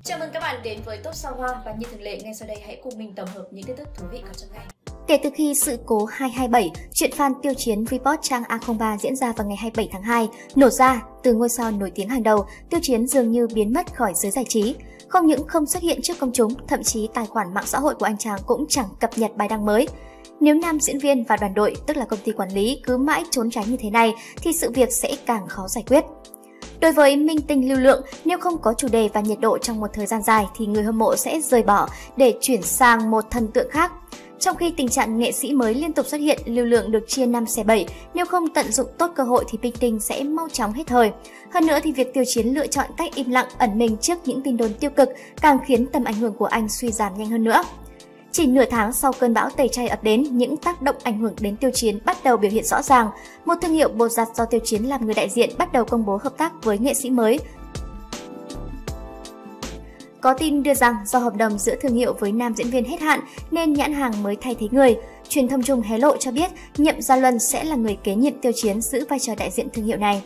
Chào mừng các bạn đến với Top Sao Hoa và như thường lệ ngay sau đây hãy cùng mình tổng hợp những tin tức thú vị có trong ngày. Kể từ khi sự cố 227, chuyện fan Tiêu Chiến report trang A03 diễn ra vào ngày 27 tháng 2, nổ ra từ ngôi sao nổi tiếng hàng đầu, Tiêu Chiến dường như biến mất khỏi giới giải trí. Không những không xuất hiện trước công chúng, thậm chí tài khoản mạng xã hội của anh chàng cũng chẳng cập nhật bài đăng mới. Nếu nam diễn viên và đoàn đội, tức là công ty quản lý, cứ mãi trốn tránh như thế này thì sự việc sẽ càng khó giải quyết. Đối với minh tinh lưu lượng, nếu không có chủ đề và nhiệt độ trong một thời gian dài thì người hâm mộ sẽ rời bỏ để chuyển sang một thần tượng khác. Trong khi tình trạng nghệ sĩ mới liên tục xuất hiện, lưu lượng được chia 5 xẻ 7, nếu không tận dụng tốt cơ hội thì minh tinh sẽ mau chóng hết thời. Hơn nữa thì việc Tiêu Chiến lựa chọn cách im lặng ẩn mình trước những tin đồn tiêu cực càng khiến tầm ảnh hưởng của anh suy giảm nhanh hơn nữa. Chỉ nửa tháng sau cơn bão tẩy chay ập đến, những tác động ảnh hưởng đến Tiêu Chiến bắt đầu biểu hiện rõ ràng. Một thương hiệu bột giặt do Tiêu Chiến làm người đại diện bắt đầu công bố hợp tác với nghệ sĩ mới. Có tin đưa rằng do hợp đồng giữa thương hiệu với nam diễn viên hết hạn nên nhãn hàng mới thay thế người. Truyền thông chung hé lộ cho biết Nhậm Gia Luân sẽ là người kế nhiệm Tiêu Chiến giữ vai trò đại diện thương hiệu này.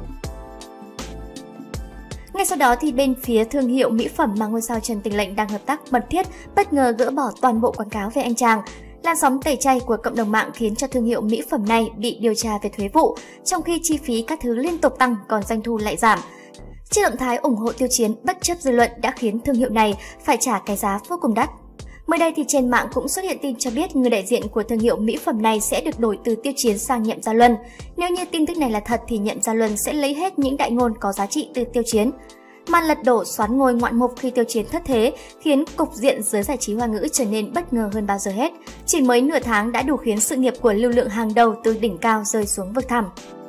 Ngay sau đó thì bên phía thương hiệu mỹ phẩm mà ngôi sao Trần Tình Lệnh đang hợp tác mật thiết bất ngờ gỡ bỏ toàn bộ quảng cáo về anh chàng. Làn sóng tẩy chay của cộng đồng mạng khiến cho thương hiệu mỹ phẩm này bị điều tra về thuế vụ, trong khi chi phí các thứ liên tục tăng còn doanh thu lại giảm. Chiếc động thái ủng hộ Tiêu Chiến bất chấp dư luận đã khiến thương hiệu này phải trả cái giá vô cùng đắt. Mới đây thì trên mạng cũng xuất hiện tin cho biết người đại diện của thương hiệu mỹ phẩm này sẽ được đổi từ Tiêu Chiến sang Nhậm Gia Luân. Nếu như tin tức này là thật thì Nhậm Gia Luân sẽ lấy hết những đại ngôn có giá trị từ Tiêu Chiến. Màn lật đổ soán ngôi ngoạn mục khi Tiêu Chiến thất thế khiến cục diện giới giải trí hoa ngữ trở nên bất ngờ hơn bao giờ hết. Chỉ mới nửa tháng đã đủ khiến sự nghiệp của lưu lượng hàng đầu từ đỉnh cao rơi xuống vực thẳm.